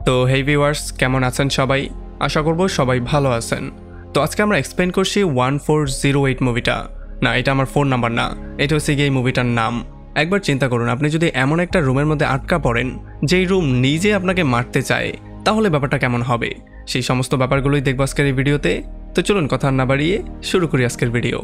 তো হেই ভিউয়ার্স, কেমন আছেন সবাই? আশা করব সবাই ভালো আছেন। তো আজকে আমরা এক্সপ্লেন করছি 1408 মুভিটা। না, এটা আমার ফোন নাম্বার না, এটা হচ্ছে গিয়ে এই মুভিটার নাম। একবার চিন্তা করুন, আপনি যদি এমন একটা রুমের মধ্যে আটকা পড়েন যেই রুম নিজে আপনাকে মারতে চায়, তাহলে ব্যাপারটা কেমন হবে? সেই সমস্ত ব্যাপারগুলোই দেখব আজকের এই ভিডিওতে। তো চলুন কথা না বাড়িয়ে শুরু করি আজকের ভিডিও।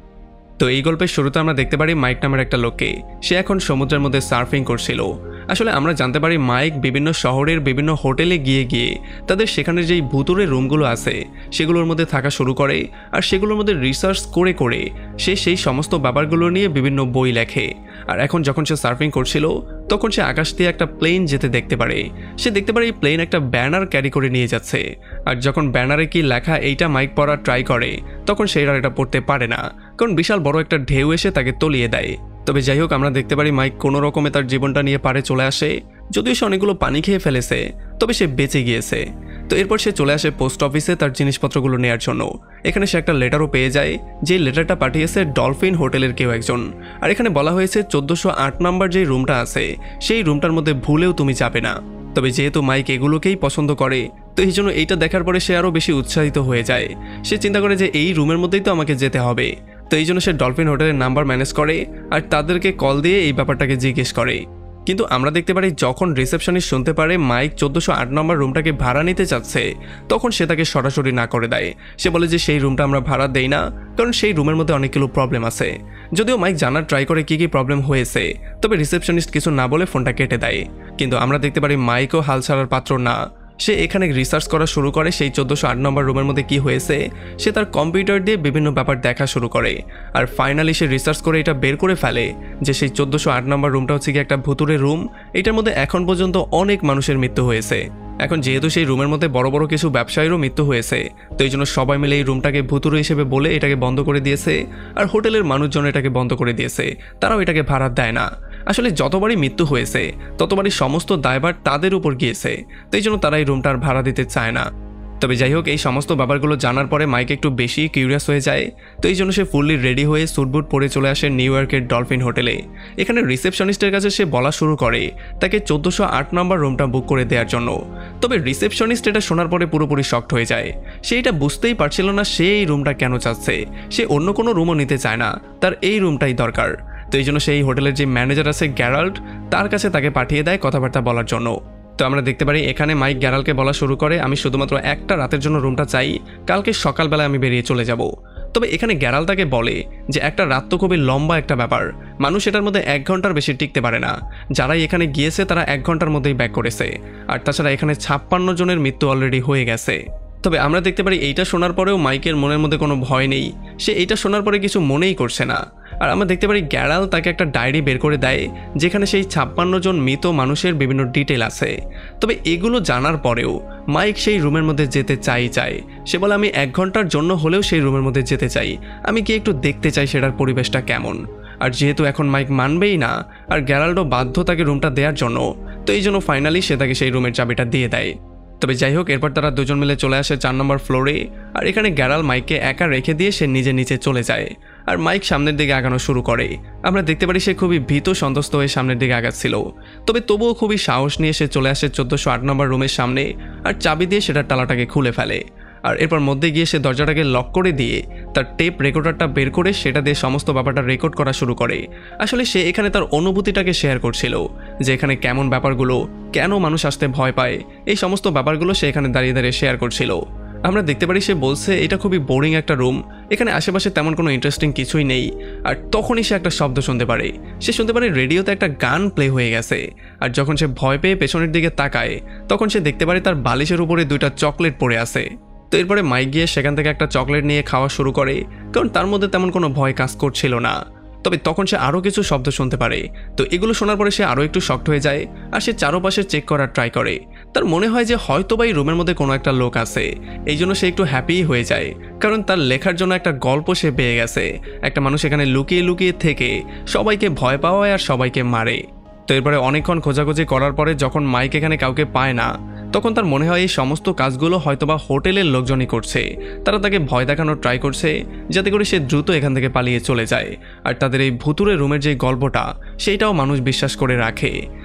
তো এই গল্পের শুরুতে আমরা দেখতে পারি মাইক নামের একটা লোককে। সে এখন সমুদ্রের মধ্যে সার্ফিং করছিল। আসলে আমরা জানতে পারি মাইক বিভিন্ন শহরের বিভিন্ন হোটেলে গিয়ে গিয়ে তাদের সেখানে যেই ভুতুরে রুমগুলো আছে সেগুলোর মধ্যে থাকা শুরু করে, আর সেগুলোর মধ্যে রিসার্চ করে করে সে সেই সমস্ত ব্যাপারগুলো নিয়ে বিভিন্ন বই লেখে। আর এখন যখন সে সার্ফিং করছিল তখন সে আকাশ দিয়ে একটা প্লেন যেতে দেখতে পারে। সে দেখতে পারে এই প্লেন একটা ব্যানার ক্যারি করে নিয়ে যাচ্ছে, আর যখন ব্যানারে কি লেখা এইটা মাইক পড়ার ট্রাই করে তখন সে আর এটা পড়তে পারে না, কারণ বিশাল বড় একটা ঢেউ এসে তাকে তলিয়ে দেয়। তবে যাই হোক, আমরা দেখতে পারি মাইক কোনো রকমে তার জীবনটা নিয়ে পারে চলে আসে। যদিও সে অনেকগুলো পানি খেয়ে ফেলেছে, তবে সে বেঁচে গিয়েছে। তো এরপর সে চলে আসে পোস্ট অফিসে তার জিনিসপত্রগুলো নেওয়ার জন্য। এখানে সে একটা লেটারও পেয়ে যায়, যে লেটারটা পাঠিয়েছে ডলফিন হোটেলের কেউ একজন। আর এখানে বলা হয়েছে 1408 নাম্বার যে রুমটা আছে সেই রুমটার মধ্যে ভুলেও তুমি যাবে না। তবে যেহেতু মাইক এগুলোকেই পছন্দ করে, তো এই জন্য এইটা দেখার পরে সে আরও বেশি উৎসাহিত হয়ে যায়। সে চিন্তা করে যে এই রুমের মধ্যেই তো আমাকে যেতে হবে। তো এই জন্য সে ডলফিন হোটেলের নাম্বার ম্যানেজ করে আর তাদেরকে কল দিয়ে এই ব্যাপারটাকে জিজ্ঞেস করে। কিন্তু আমরা দেখতে পারি যখন রিসেপশনিস্ট শুনতে পারে মাইক 1408 নম্বর রুমটাকে ভাড়া নিতে চাচ্ছে, তখন সে তাকে সরাসরি না করে দেয়। সে বলে যে সেই রুমটা আমরা ভাড়া দেই না, কারণ সেই রুমের মধ্যে অনেকগুলো প্রবলেম আছে। যদিও মাইক জানার ট্রাই করে কি কি প্রবলেম হয়েছে, তবে রিসেপশনিস্ট কিছু না বলে ফোনটা কেটে দেয়। কিন্তু আমরা দেখতে পারি মাইকও হাল ছাড়ার পাত্র না। সে এখানে রিসার্চ করা শুরু করে সেই 1408 নম্বর রুমের মধ্যে কি হয়েছে। সে তার কম্পিউটার দিয়ে বিভিন্ন ব্যাপার দেখা শুরু করে, আর ফাইনালি সে রিসার্চ করে এটা বের করে ফেলে যে সেই 1408 নম্বর রুমটা হচ্ছে কি একটা ভুতুরে রুম। এটার মধ্যে এখন পর্যন্ত অনেক মানুষের মৃত্যু হয়েছে। এখন যেহেতু সেই রুমের মধ্যে বড় বড় কিছু ব্যবসায়ীরও মৃত্যু হয়েছে, তো এই জন্য সবাই মিলে এই রুমটাকে ভুতুরে হিসেবে বলে এটাকে বন্ধ করে দিয়েছে। আর হোটেলের মানুষজন এটাকে বন্ধ করে দিয়েছে, তারাও এটাকে ভাড়া দেয় না। আসলে যতবারই মৃত্যু হয়েছে ততবারই সমস্ত দায়ভার তাদের উপর গিয়েছে, তো এই জন্য তারা এই রুমটার ভাড়া দিতে চায় না। তবে যাই হোক, এই সমস্ত ব্যাপারগুলো জানার পরে মাইক একটু বেশি কিউরিয়াস হয়ে যায়। তো এই জন্য সে ফুললি রেডি হয়ে স্যুটবুট পরে চলে আসে নিউ ইয়র্কের ডলফিন হোটেলে। এখানে রিসেপশনিস্টের কাছে সে বলা শুরু করে তাকে 1408 নম্বর রুমটা বুক করে দেওয়ার জন্য। তবে রিসেপশনিস্ট এটা শোনার পরে পুরোপুরি শকড হয়ে যায়। সে এটা বুঝতেই পারছিল না সে এই রুমটা কেন চাচ্ছে। সে অন্য কোনো রুমও নিতে চায় না, তার এই রুমটাই দরকার। তো এই জন্য সেই হোটেলের যে ম্যানেজার আছে গ্যারাল্ড, তার কাছে তাকে পাঠিয়ে দেয় কথাবার্তা বলার জন্য। তো আমরা দেখতে পারি এখানে মাইক গ্যারালকে বলা শুরু করে, আমি শুধুমাত্র একটা রাতের জন্য রুমটা চাই, কালকে সকালবেলায় আমি বেরিয়ে চলে যাব। তবে এখানে গ্যারাল তাকে বলে যে একটা রাত তো খুবই লম্বা একটা ব্যাপার, মানুষ এটার মধ্যে 1 ঘন্টার বেশি টিকতে পারে না। যারাই এখানে গিয়েছে তারা 1 ঘন্টার মধ্যেই ব্যাক করেছে, আর তাছাড়া এখানে 56 জনের মৃত্যু অলরেডি হয়ে গেছে। তবে আমরা দেখতে পারি এইটা শোনার পরেও মাইকের মনের মধ্যে কোনো ভয় নেই, সে এইটা শোনার পরে কিছু মনেই করছে না। আর আমরা দেখতে পারি গ্যারাল তাকে একটা ডায়েরি বের করে দেয়, যেখানে সেই 56 জন মৃত মানুষের বিভিন্ন ডিটেল আছে। তবে এগুলো জানার পরেও মাইক সেই রুমের মধ্যে যেতে চাই। সে বলে আমি 1 ঘন্টার জন্য হলেও সেই রুমের মধ্যে যেতে চাই, আমি কি একটু দেখতে চাই সেটার পরিবেশটা কেমন। আর যেহেতু এখন মাইক মানবেই না, আর গ্যারাল্ডও বাধ্য তাকে রুমটা দেওয়ার জন্য, তো এই জন্য ফাইনালি সে তাকে সেই রুমের চাবিটা দিয়ে দেয়। তবে যাই হোক, এরপর তারা দুজন মিলে চলে আসে 4 নম্বর ফ্লোরে। আর এখানে গ্যারাল মাইককে একা রেখে দিয়ে সে নিজে নিচে চলে যায়, আর মাইক সামনের দিকে আগানো শুরু করে। আমরা দেখতে পারি সে খুবই ভীত সন্ত্রস্ত হয়ে সামনের দিকে আগাচ্ছিল, তবে তবুও খুবই সাহস নিয়ে সে চলে আসে 1408 নম্বর রুমের সামনে, আর চাবি দিয়ে সেটার তালাটাকে খুলে ফেলে। আর এরপর মধ্যে গিয়ে সে দরজাটাকে লক করে দিয়ে তার টেপ রেকর্ডারটা বের করে সেটা দিয়ে সমস্ত ব্যাপারটা রেকর্ড করা শুরু করে। আসলে সে এখানে তার অনুভূতিটাকে শেয়ার করছিল, যে এখানে কেমন ব্যাপারগুলো, কেন মানুষ আসতে ভয় পায়, এই সমস্ত ব্যাপারগুলো সে এখানে দাঁড়িয়ে দাঁড়িয়ে শেয়ার করছিল। আমরা দেখতে পারি সে বলছে এটা খুবই বোরিং একটা রুম, এখানে আশেপাশে তেমন কোনো ইন্টারেস্টিং কিছুই নেই। আর তখনই সে একটা শব্দ শুনতে পারে। সে শুনতে পারে রেডিওতে একটা গান প্লে হয়ে গেছে। আর যখন সে ভয় পেয়ে পেছনের দিকে তাকায়, তখন সে দেখতে পারে তার বালিশের উপরে 2টা চকলেট পড়ে আছে। তো এরপরে মাইক গিয়ে সেখান থেকে একটা চকলেট নিয়ে খাওয়া শুরু করে, কারণ তার মধ্যে তেমন কোনো ভয় কাজ করছিল না। তবে তখন সে আরও কিছু শব্দ শুনতে পারে। তো এগুলো শোনার পরে সে আরও একটু শকড হয়ে যায়, আর সে চারপাশে চেক করার ট্রাই করে। তার মনে হয় যে হয়তো বা এই রুমের মধ্যে কোনো একটা লোক আছে। এই জন্য সে একটু হ্যাপি হয়ে যায়, কারণ তার লেখার জন্য একটা গল্প সে পেয়ে গেছে। একটা মানুষ এখানে লুকিয়ে লুকিয়ে থেকে সবাইকে ভয় পাওয়ায় আর সবাইকে মারে। তো এরপরে অনেকক্ষণ খোঁজাখুঁজি করার পরে যখন মাইক এখানে কাউকে পায় না, তখন তার মনে হয় এই সমস্ত কাজগুলো হয়তোবা হোটেলের লোকজনই করছে। তারা তাকে ভয় দেখানোর ট্রাই করছে যাতে করে সে দ্রুত এখান থেকে পালিয়ে চলে যায়। আর তাদের এই ভুতুরে রুমের যে গল্পটা, সেইটাও মানুষ বিশ্বাস করে রাখে।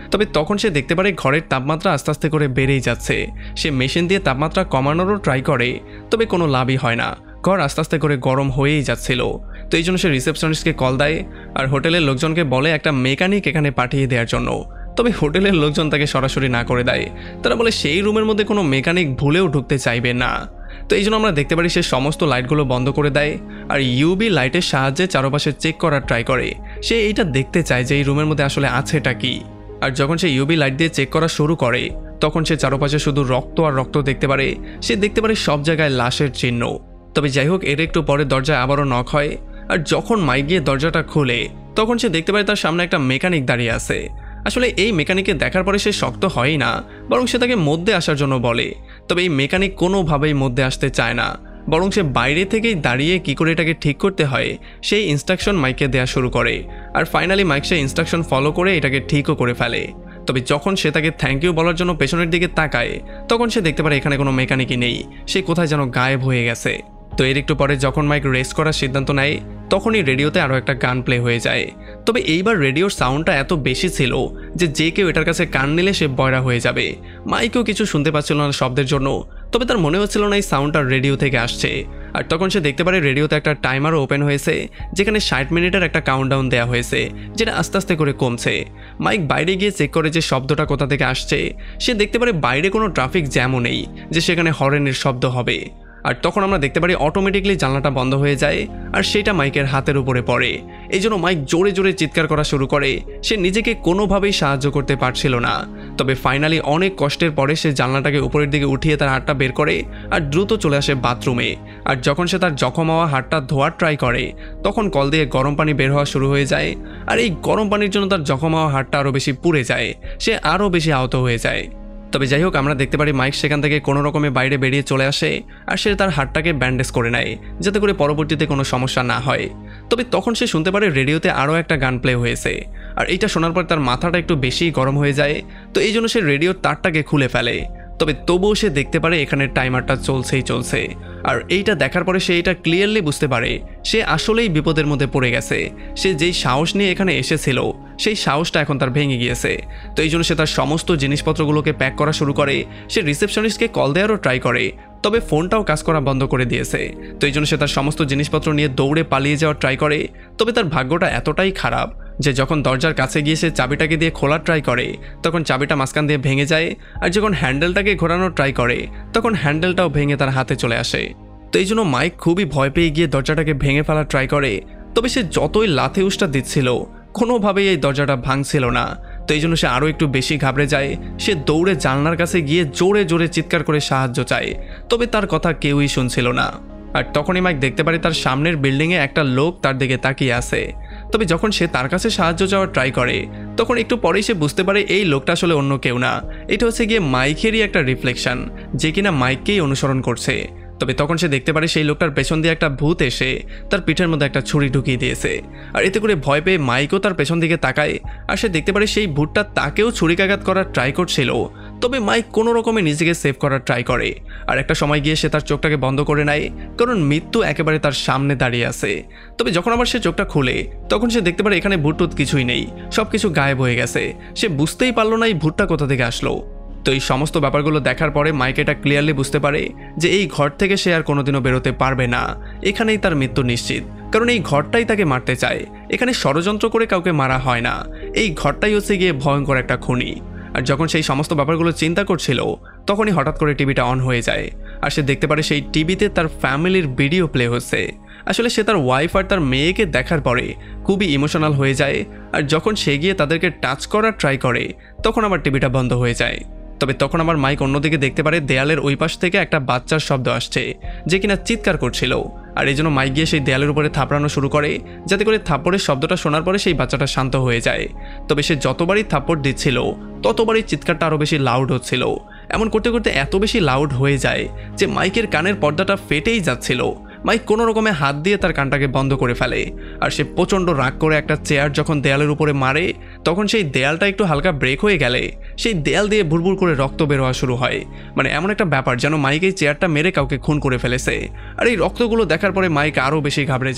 তবে তখন সে দেখতে পারে ঘরের তাপমাত্রা আস্তে আস্তে করে বেড়েই যাচ্ছে। সে মেশিন দিয়ে তাপমাত্রা কমানোরও ট্রাই করে, তবে কোনো লাভই হয় না। ঘর আস্তে আস্তে করে গরম হয়েই যাচ্ছিল। তো এই জন্য সে রিসেপশনিস্টকে কল দেয় আর হোটেলের লোকজনকে বলে একটা মেকানিক এখানে পাঠিয়ে দেওয়ার জন্য। তবে হোটেলের লোকজন তাকে সরাসরি না করে দেয়। তারা বলে সেই রুমের মধ্যে কোনো মেকানিক ভুলেও ঢুকতে চাইবে না। তো এই জন্য আমরা দেখতে পারি সে সমস্ত লাইটগুলো বন্ধ করে দেয় আর ইউবি লাইটের সাহায্যে চারপাশে চেক করার ট্রাই করে। সে এইটা দেখতে চায় যে এই রুমের মধ্যে আসলে আছেটা কি। আর যখন সে ইউবি লাইট দিয়ে চেক করা শুরু করে তখন সে চারপাশে শুধু রক্ত আর রক্ত দেখতে পারে। সে দেখতে পারে সব জায়গায় লাশের চিহ্ন। তবে যাই হোক, এর একটু পরে দরজায় আবারও নক হয় আর যখন মাইক গিয়ে দরজাটা খোলে তখন সে দেখতে পারে তার সামনে একটা মেকানিক দাঁড়িয়ে আছে। আসলে এই মেকানিককে দেখার পরে সে শক্ত হয়ই না, বরং সে তাকে মধ্যে আসার জন্য বলে। তবে এই মেকানিক কোনোভাবেই মধ্যে আসতে চায় না, বরং সে বাইরে থেকেই দাঁড়িয়ে কী করে এটাকে ঠিক করতে হয় সেই ইনস্ট্রাকশন মাইককে দেওয়া শুরু করে। আর ফাইনালি মাইক সে ইনস্ট্রাকশন ফলো করে এটাকে ঠিকও করে ফেলে। তবে যখন সে তাকে থ্যাংক ইউ বলার জন্য পেছনের দিকে তাকায় তখন সে দেখতে পারে এখানে কোনো মেকানিকই নেই, সে কোথায় যেন গায়েব হয়ে গেছে। তো এর একটু পরে যখন মাইক রেস্ট করার সিদ্ধান্ত নেয় তখনই রেডিওতে আরও একটা গান প্লে হয়ে যায়। তবে এইবার রেডিওর সাউন্ডটা এত বেশি ছিল যে কেউ এটার কাছে কান নিলে সে বয়রা হয়ে যাবে। মাইকেও কিছু শুনতে পাচ্ছিল না শব্দের জন্য, তবে তার মনে হচ্ছিল না এই সাউন্ডটা রেডিও থেকে আসছে। আর তখন সে দেখতে পারে রেডিওতে একটা টাইমারও ওপেন হয়েছে যেখানে 60 মিনিটের একটা কাউন্টডাউন দেওয়া হয়েছে, যেটা আস্তে আস্তে করে কমছে। মাইক বাইরে গিয়ে চেক করে যে শব্দটা কোথা থেকে আসছে। সে দেখতে পারে বাইরে কোনো ট্রাফিক জ্যামও নেই যে সেখানে হর্নের শব্দ হবে। আর তখন আমরা দেখতে পারি অটোমেটিকলি জানলাটা বন্ধ হয়ে যায় আর সেটা মাইকের হাতের উপরে পড়ে। এই জন্য মাইক জোরে জোরে চিৎকার করা শুরু করে। সে নিজেকে কোনোভাবেই সাহায্য করতে পারছিল না। তবে ফাইনালি অনেক কষ্টের পরে সে জানলাটাকে উপরের দিকে উঠিয়ে তার হাতটা বের করে আর দ্রুত চলে আসে বাথরুমে। আর যখন সে তার জখম হওয়া হাতটা ধোয়ার ট্রাই করে তখন কল দিয়ে গরম পানি বের হওয়া শুরু হয়ে যায়। আর এই গরম পানির জন্য তার জখম হওয়া হাতটা আরও বেশি পুড়ে যায়, সে আরও বেশি আহত হয়ে যায়। তবে যাই হোক, আমরা দেখতে পারি মাইক সেখান থেকে কোনো রকমে বাইরে বেরিয়ে চলে আসে আর সে তার হাতটাকে ব্যান্ডেজ করে নেয় যাতে করে পরবর্তীতে কোনো সমস্যা না হয়। তবে তখন সে শুনতে পারে রেডিওতে আরও একটা গান প্লে হয়েছে আর এইটা শোনার পর তার মাথাটা একটু বেশিই গরম হয়ে যায়। তো এই জন্য সে রেডিওর তারটাকে খুলে ফেলে। তবে তবুও সে দেখতে পারে এখানে টাইমারটা চলছেই চলছে। আর এইটা দেখার পরে সে এটা ক্লিয়ারলি বুঝতে পারে সে আসলেই বিপদের মধ্যে পড়ে গেছে। সে যেই সাহস নিয়ে এখানে এসেছিল সেই সাহসটা এখন তার ভেঙে গিয়েছে। তো এই জন্য সে তার সমস্ত জিনিসপত্রগুলোকে প্যাক করা শুরু করে। সে রিসেপশনিস্টকে কল দেওয়ারও ট্রাই করে, তবে ফোনটাও কাজ করা বন্ধ করে দিয়েছে। তো এই জন্য সে তার সমস্ত জিনিসপত্র নিয়ে দৌড়ে পালিয়ে যাওয়ার ট্রাই করে। তবে তার ভাগ্যটা এতটাই খারাপ যে যখন দরজার কাছে গিয়ে সে চাবিটাকে দিয়ে খোলার ট্রাই করে তখন চাবিটা মাঝখান দিয়ে ভেঙে যায়। আর যখন হ্যান্ডেলটাকে ঘোরানোর ট্রাই করে তখন হ্যান্ডেলটাও ভেঙে তার হাতে চলে আসে। তো এই জন্য মাইক খুবই ভয় পেয়ে গিয়ে দরজাটাকে ভেঙে ফেলার ট্রাই করে। তবে সে যতই লাথি উষ্টা দিচ্ছিল কোনোভাবেই এই দরজাটা ভাঙছিল না। তো এই জন্য সে আরও একটু বেশি ঘাবড়ে যায়। সে দৌড়ে জানলার কাছে গিয়ে জোরে জোরে চিৎকার করে সাহায্য চায়, তবে তার কথা কেউই শুনছিল না। আর তখনই মাইক দেখতে পারে তার সামনের বিল্ডিংয়ে একটা লোক তার দিকে তাকিয়ে আছে। তবে যখন সে তার কাছে সাহায্য চাওয়ার ট্রাই করে তখন একটু পরেই সে বুঝতে পারে এই লোকটা আসলে অন্য কেউ না, এটা হচ্ছে গিয়ে মাইকেরই একটা রিফ্লেকশন যে কিনা মাইককেই অনুসরণ করছে। তবে তখন সে দেখতে পারে সেই লোকটার পেছন দিয়ে একটা ভূত এসে তার পিঠের মধ্যে একটা ছুরি ঢুকিয়ে দিয়েছে। আর এতে করে ভয় পেয়ে মাইকও তার পেছন দিকে তাকায় আর সে দেখতে পারে সেই ভূতটা তাকেও ছুরিকাঘাত করার ট্রাই করছিল। তবে মাইক কোনো রকমে নিজেকে সেভ করার ট্রাই করে আর একটা সময় গিয়ে সে তার চোখটাকে বন্ধ করে নেয়, কারণ মৃত্যু একেবারে তার সামনে দাঁড়িয়ে আছে। তবে যখন আবার সে চোখটা খুলে তখন সে দেখতে পারে এখানে ভূত কিছুই নেই, সবকিছু গায়েব হয়ে গেছে। সে বুঝতেই পারলো না এই ভূতটা কোথা থেকে আসলো। তো এই সমস্ত ব্যাপারগুলো দেখার পরে মাইক এটা ক্লিয়ারলি বুঝতে পারে যে এই ঘর থেকে সে আর কোনোদিনও বেরোতে পারবে না। এখানেই তার মৃত্যু নিশ্চিত, কারণ এই ঘরটাই তাকে মারতে চায়। এখানে ষড়যন্ত্র করে কাউকে মারা হয় না, এই ঘরটাই হচ্ছে গিয়ে ভয়ঙ্কর একটা খুনি। আর যখন সেই সমস্ত ব্যাপারগুলো চিন্তা করছিল তখনই হঠাৎ করে টিভিটা অন হয়ে যায় আর সে দেখতে পারে সেই টিভিতে তার ফ্যামিলির ভিডিও প্লে হচ্ছে। আসলে সে তার ওয়াইফ আর তার মেয়েকে দেখার পরে খুবই ইমোশনাল হয়ে যায়। আর যখন সে গিয়ে তাদেরকে টাচ করার ট্রাই করে তখন আবার টিভিটা বন্ধ হয়ে যায়। তবে তখন আমার মাইক অন্যদিকে দেখতে পারে দেয়ালের ওই পাশ থেকে একটা বাচ্চার শব্দ আসছে যে কিনা চিৎকার করছিল। আর এই জন্য মাইক গিয়ে সেই দেয়ালের উপরে থাপড়ানো শুরু করে যাতে করে থাপ্পড়ের শব্দটা শোনার পরে সেই বাচ্চাটা শান্ত হয়ে যায়। তবে সে যতবারই থাপ্পড় দিচ্ছিল ততবারই চিৎকারটা আরও বেশি লাউড হচ্ছিল। এমন করতে করতে এত বেশি লাউড হয়ে যায় যে মাইকের কানের পর্দাটা ফেটেই যাচ্ছিল। মাইক কোনো রকমে হাত দিয়ে তার কানটাকে বন্ধ করে ফেলে আর সে প্রচণ্ড রাগ করে একটা চেয়ার যখন দেয়ালের উপরে মারে তখন সেই দেয়ালটা একটু হালকা ব্রেক হয়ে গেলে সেই দেয়াল দিয়ে ভুরভুর করে রক্ত বের হওয়া শুরু হয়। মানে এমন একটা ব্যাপার যেন মাইক এই চেয়ারটা মেরে কাউকে খুন করে ফেলেছে। আর এই রক্তগুলো দেখার পরে মাইক আরও বেশি ঘাবড়ে যায়।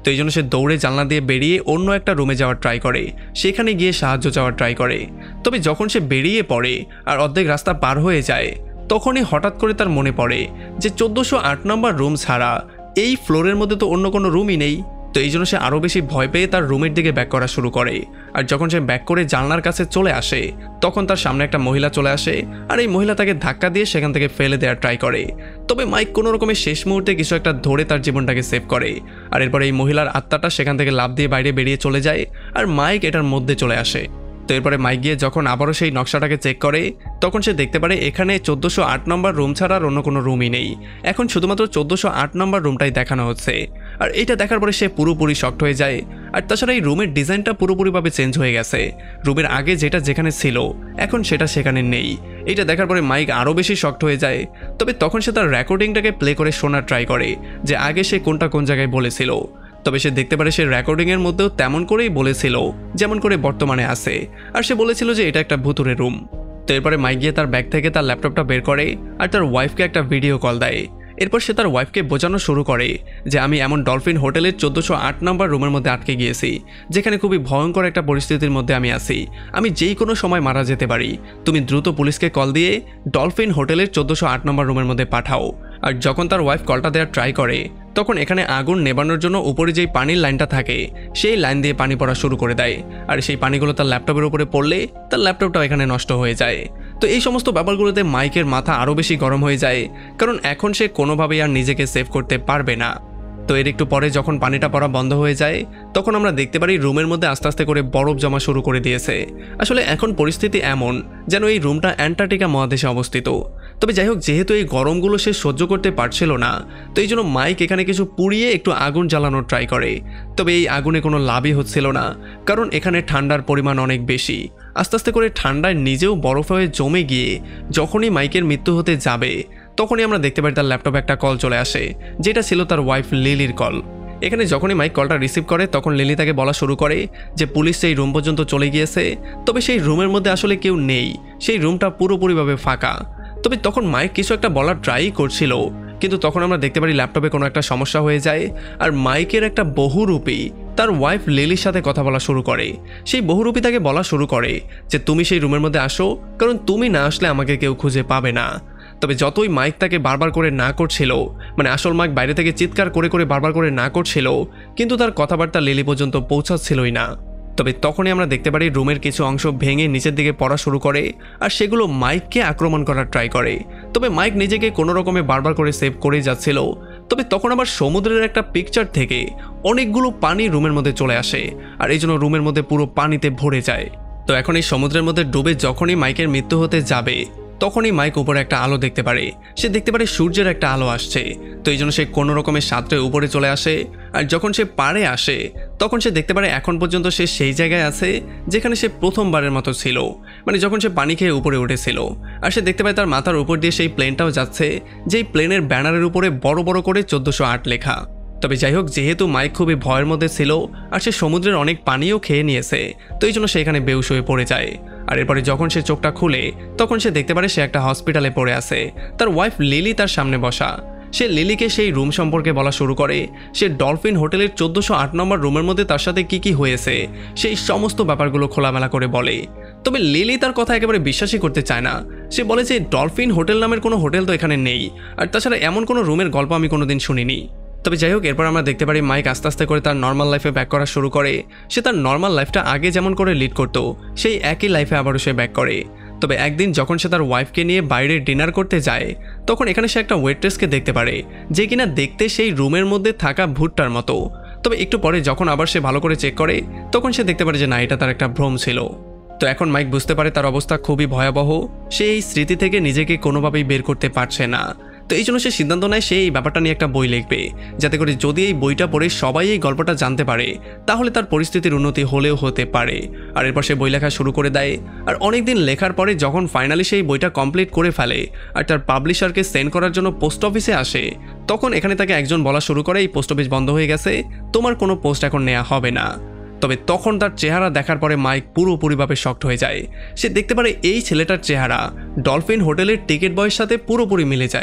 তো এই জন্য সে দৌড়ে জানলা দিয়ে বেরিয়ে অন্য একটা রুমে যাওয়ার ট্রাই করে, সেখানে গিয়ে সাহায্য চাওয়ার ট্রাই করে। তবে যখন সে বেরিয়ে পড়ে আর অর্ধেক রাস্তা পার হয়ে যায়, তখনই হঠাৎ করে তার মনে পড়ে যে 1408 নম্বর রুম ছাড়া এই ফ্লোরের মধ্যে তো অন্য কোনো রুমই নেই। তো এই জন্য সে আরও বেশি ভয় পেয়ে তার রুমের দিকে ব্যাক করা শুরু করে। আর যখন সে ব্যাক করে জানলার কাছে চলে আসে, তখন তার সামনে একটা মহিলা চলে আসে আর এই মহিলা তাকে ধাক্কা দিয়ে সেখান থেকে ফেলে দেওয়ার ট্রাই করে। তবে মাইক কোনো রকমের শেষ মুহূর্তে কিছু একটা ধরে তার জীবনটাকে সেভ করে। আর এরপরে এই মহিলার আত্মাটা সেখান থেকে লাফ দিয়ে বাইরে বেরিয়ে চলে যায় আর মাইক এটার মধ্যে চলে আসে। তো এরপরে মাইক গিয়ে যখন আবারও সেই নকশাটাকে চেক করে, তখন সে দেখতে পারে এখানে 1408 নম্বর রুম ছাড়া আর অন্য কোনো রুমই নেই। এখন শুধুমাত্র 1408 নম্বর রুমটাই দেখানো হচ্ছে। আর এটা দেখার পরে সে পুরোপুরি শকড হয়ে যায়। আর তাছাড়া এই রুমের ডিজাইনটা পুরোপুরিভাবে চেঞ্জ হয়ে গেছে। রুমের আগে যেটা যেখানে ছিল এখন সেটা সেখানে নেই। এটা দেখার পরে মাইক আরও বেশি শকড হয়ে যায়। তবে তখন সে তার রেকর্ডিংটাকে প্লে করে শোনার ট্রাই করে যে আগে সে কোনটা কোন জায়গায় বলেছিল। তবে সে দেখতে পারে সে রেকর্ডিংয়ের মধ্যেও তেমন করেই বলেছিল যেমন করে বর্তমানে আছে। আর সে বলেছিল যে এটা একটা ভুতুরে রুম। তো এরপরে মাইক গিয়ে তার ব্যাগ থেকে তার ল্যাপটপটা বের করে আর তার ওয়াইফকে একটা ভিডিও কল দেয়। এরপর সে তার ওয়াইফকে বোঝানো শুরু করে যে আমি এমন ডলফিন হোটেলের 1408 নম্বর রুমের মধ্যে আটকে গিয়েছি, যেখানে খুবই ভয়ঙ্কর একটা পরিস্থিতির মধ্যে আমি আছি। আমি যেই কোনো সময় মারা যেতে পারি। তুমি দ্রুত পুলিশকে কল দিয়ে ডলফিন হোটেলের 1408 নম্বর রুমের মধ্যে পাঠাও। আর যখন তার ওয়াইফ কলটা দেওয়ার ট্রাই করে, তখন এখানে আগুন নেবানোর জন্য উপরে যেই পানির লাইনটা থাকে সেই লাইন দিয়ে পানি পড়া শুরু করে দেয়। আর সেই পানিগুলো তার ল্যাপটপের উপরে পড়লে তার ল্যাপটপটাও এখানে নষ্ট হয়ে যায়। তো এই সমস্ত ব্যাপারগুলোতে মাইকের মাথা আরও বেশি গরম হয়ে যায়, কারণ এখন সে কোনোভাবেই আর নিজেকে সেভ করতে পারবে না। তো এর একটু পরে যখন পানিটা পড়া বন্ধ হয়ে যায়, তখন আমরা দেখতে পারি রুমের মধ্যে আস্তে আস্তে করে বরফ জমা শুরু করে দিয়েছে। আসলে এখন পরিস্থিতি এমন যেন এই রুমটা অ্যান্টার্কটিকা মহাদেশে অবস্থিত। তবে যাই হোক, যেহেতু এই গরমগুলো সে সহ্য করতে পারছিল না, তো এই জন্য মাইক এখানে কিছু পুড়িয়ে একটু আগুন জ্বালানোর ট্রাই করে। তবে এই আগুনে কোনো লাভই হচ্ছিল না, কারণ এখানে ঠান্ডার পরিমাণ অনেক বেশি। আস্তে আস্তে করে ঠান্ডায় নিজেও বরফ হয়ে জমে গিয়ে যখনই মাইকের মৃত্যু হতে যাবে, তখনই আমরা দেখতে পাই তার ল্যাপটপে একটা কল চলে আসে, যেটা ছিল তার ওয়াইফ লিলির কল। এখানে যখনই মাইক কলটা রিসিভ করে, তখন লিলি তাকে বলা শুরু করে যে পুলিশ সেই রুম পর্যন্ত চলে গিয়েছে, তবে সেই রুমের মধ্যে আসলে কেউ নেই, সেই রুমটা পুরোপুরিভাবে ফাঁকা। তবে তখন মাইক কিছু একটা বলার ট্রাই করছিল, কিন্তু তখন আমরা দেখতে পারি ল্যাপটপে কোনো একটা সমস্যা হয়ে যায় আর মাইকের একটা বহুরূপী তার ওয়াইফ লিলির সাথে কথা বলা শুরু করে। সেই বহুরূপী তাকে বলা শুরু করে যে তুমি সেই রুমের মধ্যে আসো, কারণ তুমি না আসলে আমাকে কেউ খুঁজে পাবে না। তবে যতই মাইক তাকে বারবার করে না করছিল, মানে আসল মাইক বাইরে থেকে চিৎকার করে করে বারবার করে না করছিল, কিন্তু তার কথাবার্তা লিলি পর্যন্ত পৌঁছাচ্ছিলই না। তবে তখনই আমরা দেখতে পারি রুমের কিছু অংশ ভেঙে নিচের দিকে পড়া শুরু করে আর সেগুলো মাইককে আক্রমণ করার ট্রাই করে। তবে মাইক নিজেকে কোনো রকমে বারবার করে সেভ করেই যাচ্ছিল। তবে তখন আবার সমুদ্রের একটা পিকচার থেকে অনেকগুলো পানি রুমের মধ্যে চলে আসে আর এই জন্য রুমের মধ্যে পুরো পানিতে ভরে যায়। তো এখন এই সমুদ্রের মধ্যে ডুবে যখনই মাইকের মৃত্যু হতে যাবে, তখনই মাইক উপরে একটা আলো দেখতে পারে। সে দেখতে পারে সূর্যের একটা আলো আসছে। তো এই জন্য সে কোনো রকমের সাঁতরে উপরে চলে আসে। আর যখন সে পাড়ে আসে, তখন সে দেখতে পারে এখন পর্যন্ত সে সেই জায়গায় আছে যেখানে সে প্রথমবারের মতো ছিল, মানে যখন সে পানি খেয়ে উপরে উঠেছিল। আর সে দেখতে পায় তার মাথার উপর দিয়ে সেই প্লেনটাও যাচ্ছে, যেই প্লেনের ব্যানারের উপরে বড় বড় করে 1408 লেখা। তবে যাই হোক, যেহেতু মাইক খুবই ভয়ের মধ্যে ছিল আর সে সমুদ্রের অনেক পানিও খেয়ে নিয়েছে, তো এই জন্য সে এখানে বেহুশ হয়ে পড়ে যায়। আর এরপরে যখন সে চোখটা খুলে, তখন সে দেখতে পারে সে একটা হসপিটালে পড়ে আছে। তার ওয়াইফ লিলি তার সামনে বসা। সে লিলিকে সেই রুম সম্পর্কে বলা শুরু করে। সে ডলফিন হোটেলের 1408 নম্বর রুমের মধ্যে তার সাথে কি হয়েছে সেই সমস্ত ব্যাপারগুলো খোলামেলা করে বলে। তবে লিলি তার কথা একেবারে বিশ্বাসই করতে চায় না। সে বলে যে ডলফিন হোটেল নামের কোনো হোটেল তো এখানে নেই, আর তাছাড়া এমন কোনো রুমের গল্প আমি কোনোদিন শুনিনি। তবে যাই হোক, এরপর আমরা দেখতে পারি মাইক আস্তে আস্তে করে তার নর্মাল লাইফে ব্যাক করা শুরু করে। সে তার নর্মাল লাইফটা আগে যেমন করে লিড করতো, সেই একই লাইফে আবারও সে ব্যাক করে। তবে একদিন যখন সে তার ওয়াইফকে নিয়ে বাইরে ডিনার করতে যায়, তখন এখানে সে একটা ওয়েট্রেসকে দেখতে পারে, যে কিনা দেখতে সেই রুমের মধ্যে থাকা ভুট্টার মতো। তবে একটু পরে যখন আবার সে ভালো করে চেক করে, তখন সে দেখতে পারে যে না, এটা তার একটা ভ্রম ছিল। তো এখন মাইক বুঝতে পারে তার অবস্থা খুবই ভয়াবহ। সে এই স্মৃতি থেকে নিজেকে কোনোভাবেই বের করতে পারছে না। তো এই জন্য সে সিদ্ধান্ত নেয় সে এই ব্যাপারটা নিয়ে একটা বই লিখবে, যাতে করে যদি এই বইটা পড়ে সবাই এই গল্পটা জানতে পারে, তাহলে তার পরিস্থিতির উন্নতি হলেও হতে পারে। আর এরপর সে বই লেখা শুরু করে দেয়। আর অনেকদিন লেখার পরে যখন ফাইনালি সেই বইটা কমপ্লিট করে ফেলে আর তার পাবলিশারকে সেন্ড করার জন্য পোস্ট অফিসে আসে, তখন এখানে তাকে একজন বলা শুরু করে এই পোস্ট অফিস বন্ধ হয়ে গেছে, তোমার কোনো পোস্ট এখন নেওয়া হবে না। তবে তখন তার চেহারা দেখার পরে মাইক পুরোপুরিভাবে শকড হয়ে যায়। সে দেখতে পারে এই ছেলেটার চেহারা ডলফিন হোটেলের টিকিট বয়ের সাথে পুরোপুরি মিলে যায়।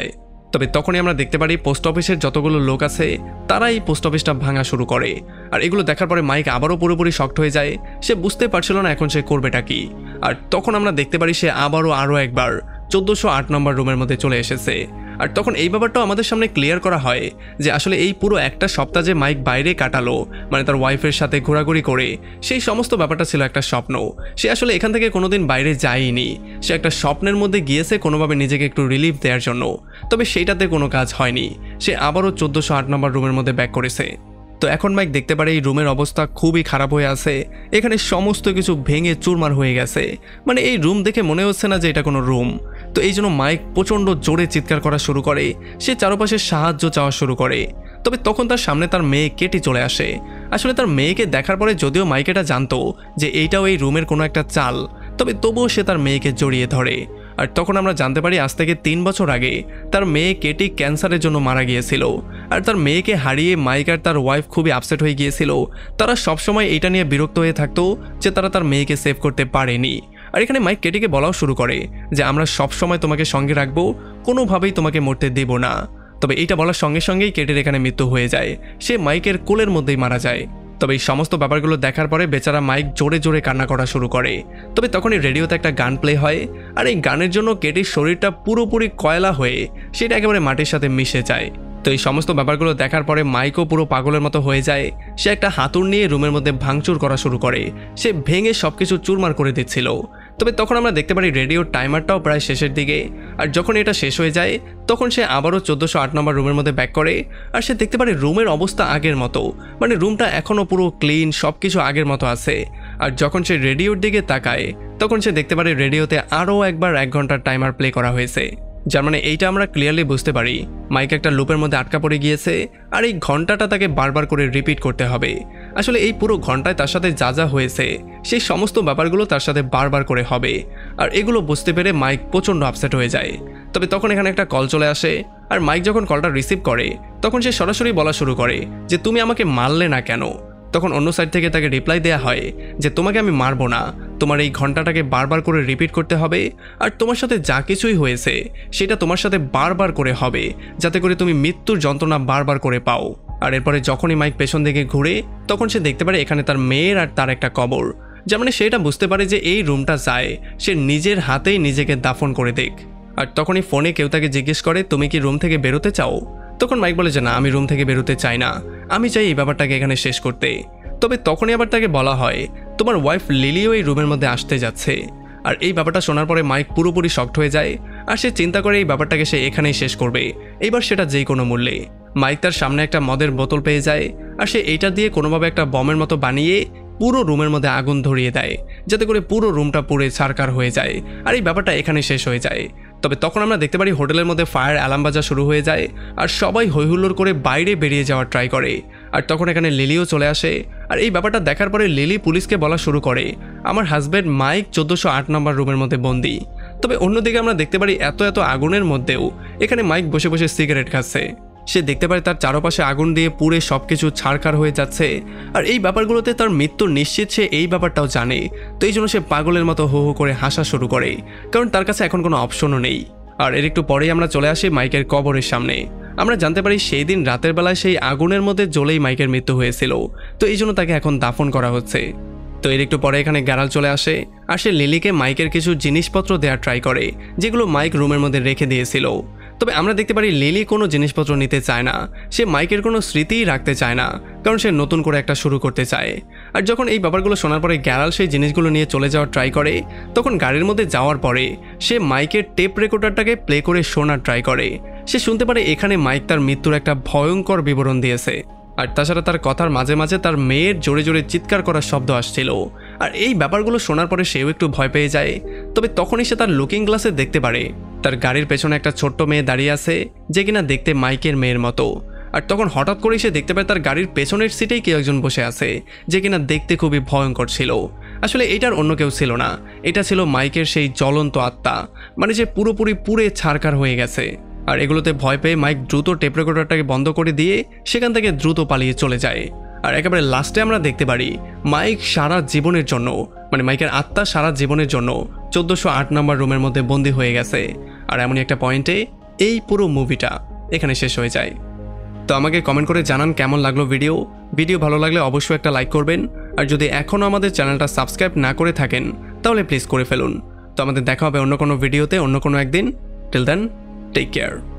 তবে তখনই আমরা দেখতে পারি পোস্ট অফিসের যতগুলো লোক আছে তারা এই পোস্ট অফিসটা ভাঙা শুরু করে। আর এগুলো দেখার পরে মাইক আবারও পুরোপুরি শকড হয়ে যায়। সে বুঝতে পারছিল না এখন সে করবেটা কি। আর তখন আমরা দেখতে পারি সে আরও একবার 1408 নম্বর রুমের মধ্যে চলে এসেছে। আর তখন এই ব্যাপারটাও আমাদের সামনে ক্লিয়ার করা হয় যে আসলে এই পুরো একটা সপ্তাহ যে মাইক বাইরে কাটালো, মানে তার ওয়াইফের সাথে ঘোরাঘুরি করে, সেই সমস্ত ব্যাপারটা ছিল একটা স্বপ্ন। সে আসলে এখান থেকে কোনোদিন বাইরে যায়নি। সে একটা স্বপ্নের মধ্যে গিয়েছে কোনোভাবে নিজেকে একটু রিলিফ দেওয়ার জন্য। তবে সেইটাতে কোনো কাজ হয়নি। সে আবারও 1408 নম্বর রুমের মধ্যে ব্যাক করেছে। তো এখন মাইক দেখতে পারে এই রুমের অবস্থা খুবই খারাপ হয়ে আছে। এখানে সমস্ত কিছু ভেঙে চুরমার হয়ে গেছে। মানে এই রুম দেখে মনে হচ্ছে না যে এটা কোনো রুম। তো এই জন্য মাইক প্রচণ্ড জোরে চিৎকার করা শুরু করে। সে চারপাশে সাহায্য চাওয়া শুরু করে। তবে তখন তার সামনে তার মেয়ে কেটি চলে আসে। আসলে তার মেয়েকে দেখার পরে যদিও মাইক এটা জানতো যে এইটাও এই রুমের কোনো একটা চাল, তবে তবুও সে তার মেয়েকে জড়িয়ে ধরে। আর তখন আমরা জানতে পারি আজ থেকে 3 বছর আগে তার মেয়ে কেটি ক্যান্সারের জন্য মারা গিয়েছিল। আর তার মেয়েকে হারিয়ে মাইক আর তার ওয়াইফ খুবই আপসেট হয়ে গিয়েছিল। তারা সবসময় এটা নিয়ে বিরক্ত হয়ে থাকতো যে তারা তার মেয়েকে সেভ করতে পারেনি। আর এখানে মাইক কেটিকে বলাও শুরু করে যে আমরা সবসময় তোমাকে সঙ্গে রাখবো, কোনোভাবেই তোমাকে মরতে দেব না। তবে এইটা বলার সঙ্গে সঙ্গেই কেটির এখানে মৃত্যু হয়ে যায়। সে মাইকের কোলের মধ্যেই মারা যায়। তবে এই সমস্ত ব্যাপারগুলো দেখার পরে বেচারা মাইক জোরে জোরে কান্না করা শুরু করে। তবে তখনই রেডিওতে একটা গান প্লে হয়। আর এই গানের জন্য কেটির শরীরটা পুরোপুরি কয়লা হয়ে সেটা একেবারে মাটির সাথে মিশে যায়। তো এই সমস্ত ব্যাপারগুলো দেখার পরে মাইকও পুরো পাগলের মতো হয়ে যায়। সে একটা হাতুড় নিয়ে রুমের মধ্যে ভাঙচুর করা শুরু করে। সে ভেঙে সবকিছু চুরমার করে দিচ্ছিল। তবে তখন আমরা দেখতে পারি রেডিওর টাইমারটাও প্রায় শেষের দিকে। আর যখন এটা শেষ হয়ে যায় তখন সে আবারও 1408 নম্বর রুমের মধ্যে ব্যাক করে। আর সে দেখতে পারে রুমের অবস্থা আগের মতো, মানে রুমটা এখনও পুরো ক্লিন, সবকিছু আগের মতো আছে। আর যখন সে রেডিওর দিকে তাকায় তখন সে দেখতে পারে রেডিওতে আরও একবার 1 ঘন্টার টাইমার প্লে করা হয়েছে। যার মানে এইটা আমরা ক্লিয়ারলি বুঝতে পারি মাইক একটা লুপের মধ্যে আটকা পড়ে গিয়েছে। আর এই ঘন্টাটা তাকে বারবার করে রিপিট করতে হবে। আসলে এই পুরো ঘন্টায় তার সাথে যা যা হয়েছে সেই সমস্ত ব্যাপারগুলো তার সাথে বারবার করে হবে। আর এগুলো বুঝতে পেরে মাইক প্রচণ্ড আপসেট হয়ে যায়। তবে তখন এখানে একটা কল চলে আসে। আর মাইক যখন কলটা রিসিভ করে তখন সে সরাসরি বলা শুরু করে যে তুমি আমাকে মারলে না কেন। তখন অন্য সাইড থেকে তাকে রিপ্লাই দেওয়া হয় যে তোমাকে আমি মারবো না, তোমার এই ঘন্টাটাকে বারবার করে রিপিট করতে হবে। আর তোমার সাথে যা কিছুই হয়েছে সেটা তোমার সাথে বারবার করে হবে, যাতে করে তুমি মৃত্যুর যন্ত্রণা বারবার করে পাও। আর এরপরে যখনই মাইক পেছন দিকে ঘুরে তখন সে দেখতে পারে এখানে তার মেয়ের আর তার একটা কবর। যার মানে সেটা বুঝতে পারে যে এই রুমটা যায় সে নিজের হাতেই নিজেকে দাফন করে দেখ। আর তখনই ফোনে কেউ তাকে জিজ্ঞেস করে তুমি কি রুম থেকে বেরোতে চাও। তখন মাইক বলে যে না, আমি রুম থেকে বেরোতে চাই না, আমি চাই এই ব্যাপারটাকে এখানে শেষ করতে। তবে তখনই আবার তাকে বলা হয় তোমার ওয়াইফ লিলিও এই রুমের মধ্যে আসতে যাচ্ছে। আর এই ব্যাপারটা শোনার পরে মাইক পুরোপুরি শকড হয়ে যায়। আর সে চিন্তা করে এই ব্যাপারটাকে সে এখানেই শেষ করবে, এইবার সেটা যেই কোনো মূল্যে। মাইক তার সামনে একটা মদের বোতল পেয়ে যায়। আর সে এইটা দিয়ে কোনোভাবে একটা বমের মতো বানিয়ে পুরো রুমের মধ্যে আগুন ধরিয়ে দেয়, যাতে করে পুরো রুমটা পুড়ে ছারকার হয়ে যায়। আর এই ব্যাপারটা এখানে শেষ হয়ে যায়। তবে তখন আমরা দেখতে পারি হোটেলের মধ্যে ফায়ার অ্যালার্ম বাজা শুরু হয়ে যায়। আর সবাই হৈহুল্লোড় করে বাইরে বেরিয়ে যাওয়ার ট্রাই করে। আর তখন এখানে লিলিও চলে আসে। আর এই ব্যাপারটা দেখার পরে লিলি পুলিশকে বলা শুরু করে আমার হাজব্যান্ড মাইক 1408 নম্বর রুমের মধ্যে বন্দি। তবে অন্যদিকে আমরা দেখতে পারি এত আগুনের মধ্যেও এখানে মাইক বসে বসে সিগারেট খাচ্ছে। সে দেখতে পারে তার চারপাশে আগুন দিয়ে পুড়ে সবকিছু ছারখার হয়ে যাচ্ছে। আর এই ব্যাপারগুলোতে তার মৃত্যু নিশ্চিত সে এই ব্যাপারটাও জানে। তো এই জন্য সে পাগলের মতো হো হো করে হাসা শুরু করে, কারণ তার কাছে এখন কোনো অপশনও নেই। আর এর একটু পরেই আমরা চলে আসি মাইকের কবরের সামনে। আমরা জানতে পারি সেই দিন রাতের বেলায় সেই আগুনের মধ্যে জ্বলেই মাইকের মৃত্যু হয়েছিল। তো এই জন্য তাকে এখন দাফন করা হচ্ছে। তো এর একটু পরে এখানে গ্যারাল চলে আসে। আর সে লিলিকে মাইকের কিছু জিনিসপত্র দেওয়ার ট্রাই করে যেগুলো মাইক রুমের মধ্যে রেখে দিয়েছিল। তবে আমরা দেখতে পারি লিলি কোনো জিনিসপত্র নিতে চায় না। সে মাইকের কোনো স্মৃতিই রাখতে চায় না, কারণ সে নতুন করে একটা শুরু করতে চায়। আর যখন এই ব্যাপারগুলো শোনার পরে গ্যারাল সেই জিনিসগুলো নিয়ে চলে যাওয়ার ট্রাই করে, তখন গাড়ির মধ্যে যাওয়ার পরে সে মাইকের টেপ রেকর্ডারটাকে প্লে করে শোনার ট্রাই করে। সে শুনতে পারে এখানে মাইক তার মৃত্যুর একটা ভয়ঙ্কর বিবরণ দিয়েছে। আর তাছাড়া তার কথার মাঝে মাঝে তার মেয়ের জোরে জোরে চিৎকার করার শব্দ আসছিল। আর এই ব্যাপারগুলো শোনার পরে সেও একটু ভয় পেয়ে যায়। তবে তখনই সে তার লুকিং গ্লাসে দেখতে পারে তার গাড়ির পেছনে একটা ছোট্ট মেয়ে দাঁড়িয়ে আছে, যে কিনা দেখতে মাইকের মেয়ের মতো। আর তখন হঠাৎ করেই সে দেখতে পায় তার গাড়ির পেছনের সিটেই কেউ একজন বসে আছে, যে কিনা দেখতে খুবই ভয়ঙ্কর ছিল। আসলে এটার অন্য কেউ ছিল না, এটা ছিল মাইকের সেই জ্বলন্ত আত্মা, মানে যে পুরোপুরি পুড়ে ছারখার হয়ে গেছে। আর এগুলোতে ভয় পেয়ে মাইক দ্রুত টেপ রেকর্ডারটাকে বন্ধ করে দিয়ে সেখান থেকে দ্রুত পালিয়ে চলে যায়। আর একেবারে লাস্টে আমরা দেখতে পারি মাইক সারা জীবনের জন্য, মানে মাইকের আত্মা সারা জীবনের জন্য 1408 নম্বর রুমের মধ্যে বন্দী হয়ে গেছে। আর এমনই একটা পয়েন্টে এই পুরো মুভিটা এখানে শেষ হয়ে যায়। তো আমাকে কমেন্ট করে জানান কেমন লাগলো ভিডিও ভালো লাগলে অবশ্যই একটা লাইক করবেন। আর যদি এখনও আমাদের চ্যানেলটা সাবস্ক্রাইব না করে থাকেন তাহলে প্লিজ করে ফেলুন। তো আমাদের দেখা হবে অন্য কোনো ভিডিওতে অন্য কোনো একদিন। Till then, take care.